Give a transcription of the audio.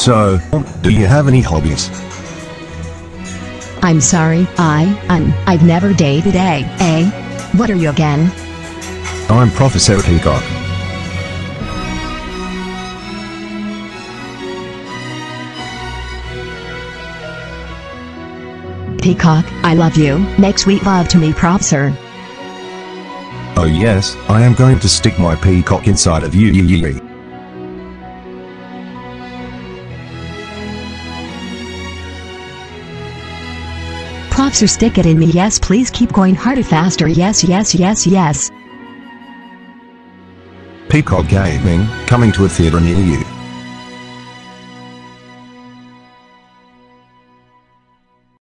So, do you have any hobbies? I'm sorry, I've never dated eh? What are you again? I'm Professor Peacock. Peacock, I love you. Make sweet love to me, Professor. Oh yes, I am going to stick my peacock inside of you. Professor, stick it in me. Yes, please keep going harder, faster. Yes. Peacock Gaming, coming to a theater near you.